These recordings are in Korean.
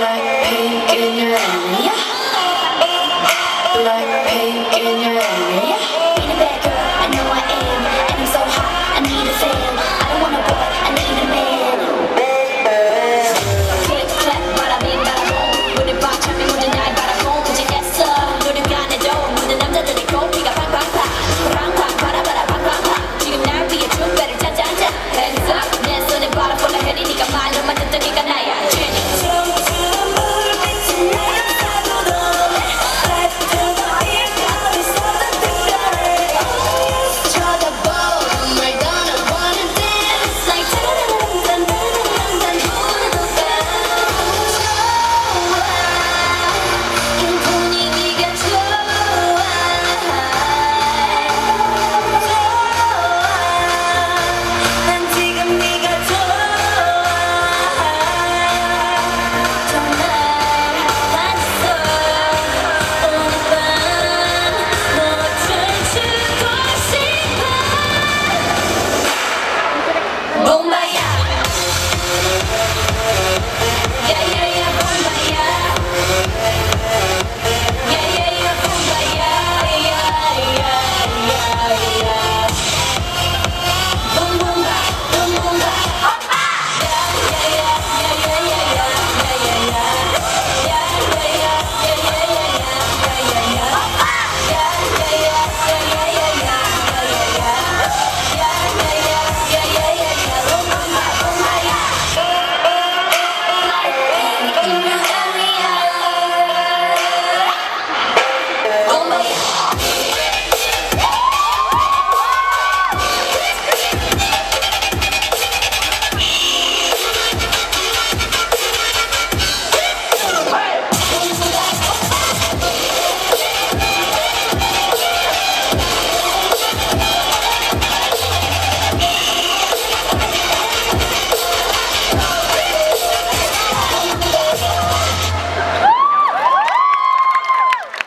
Blackpink in your area. Blackpink in your area. Being a bad girl, I know I am, and I'm so hot, I need a fan. I don't want a boy, I need a man. Click clap, bada bing, bada boom. 모든 밤참이 모든 날 바라고 고집했어. 노력 안 해도 모든 남자들이 고삐가 팡팡팡, 팡팡 바라바라 팡팡팡. 지금 날 위해 춤배를 짜자자. Hands up, 내 손에 바라 폴라 해리 네가 말로만 듣던 네가 나야.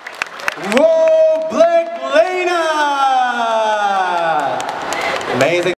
Whoa, Black Lena! Amazing.